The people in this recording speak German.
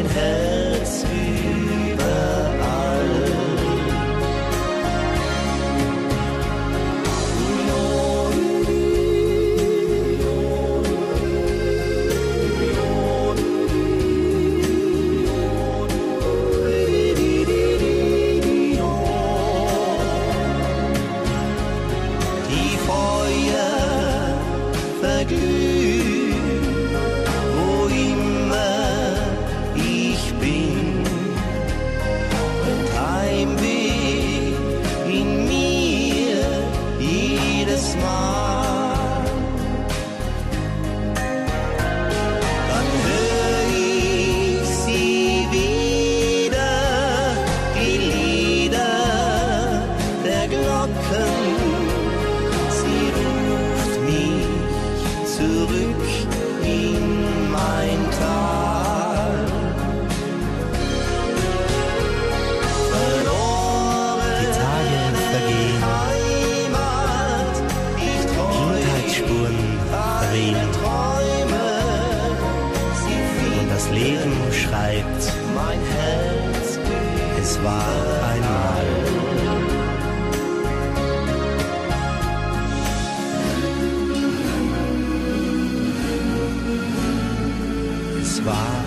mein Herz überall. Die Feuer verglühen, wo immer ich bin, und Heimweh in mir jedes Mal. Dann hör ich sie wieder, die Lieder der Glocken. Sie ruft mich zurück in mein Tal. Verloren Die Tage vergehen, Heimat, ich Kindheitsspuren verwehen, Träume, sie und das Leben schreibt, mein Herz es war einmal. Es war